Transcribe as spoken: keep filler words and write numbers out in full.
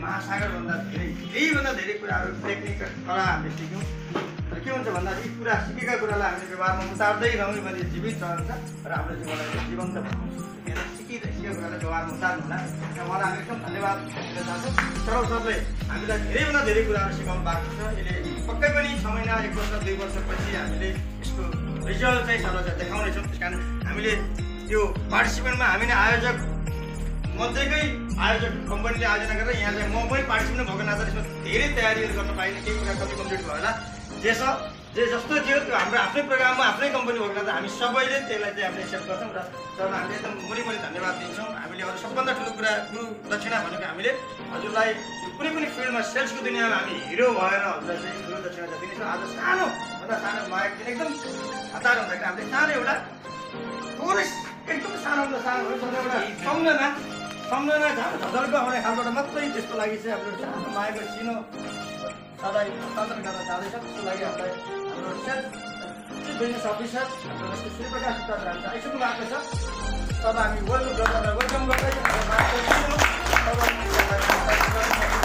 महासागरभन्दा धेरै धेरैभन्दा धेरै कुराहरू टेक्निकल कला हामीले सिक्यौँ। र के हुन्छ भन्दा यी कुरा सिकेका कुरालाई हामीले व्यवहारमा उतार्दै रहौँ भने जीवित रहन्छ र हाम्रो जीवनलाई जीवन्त बनाउँछ। किन सिकिँदै सिकेको कुरालाई व्यवहारमा उतार्नु होला। उहाँलाई हामी एकदम धन्यवाद दिन चाहन्छौँ। सरल सरले हामीलाई धेरैभन्दा धेरै कुराहरू सिकाउनु भएको छ। यसले पक्कै पनि छ महिना एक वर्ष दुई वर्षपछि हामीले यसको रिजल्ट चाहिँ सरलाई देखाउनेछौँ। त्यस कारण हामीले यो पार्टिसिपेन्टमा हामी नै आयोजक मध्येकै आयोजक कम्पनीले आयोजना गरेर यहाँ चाहिँ म पनि पार्टिसिपेन्ट भएको नाताले यसमा धेरै तयारीहरू गर्न पाइने केही कुरा कति कम्प्लिट भयो होला। जे छ जे जस्तो थियो त्यो हाम्रो आफ्नै प्रोग्राममा आफ्नै कम्पनी भएको नाता हामी सबैले त्यसलाई चाहिँ हामीले एक्सेप्ट गर्छौँ र सरलाई हामीले एकदम मुरी मुरी धन्यवाद दिन्छौँ। हामीले अरू सबभन्दा ठुलो कुरा गुरु दक्षिणा भनेको हामीले हजुरलाई कुनै पनि फिल्डमा सेल्सको दुनियाँमा हामी हिरो भएर हजुरलाई चाहिँ गुरु दक्षिणा चाहिँ दिनेछौँ। आज सानो भन्दा सानो माया एकदम हतार हुँदाखेरि हामीले सानो एउटा थोरै एकदम सानोभन्दा सानो एउटा सम्झना सम्झना झलको आउने खालबाट मात्रै त्यसको लागि चाहिँ हाम्रो सानो मायाको सिनो सधैँ हस्तान्तरण गर्न चाहँदैछ। त्यसको लागि हामीलाई हाम्रो सेल्फ चिफ बिजनेस अफिसर हाम्रो जस्तो श्रीप्रकाश उपाध्याय आइसक्नु भएको छ। तब हामी वेलकम वेलकम गर्दै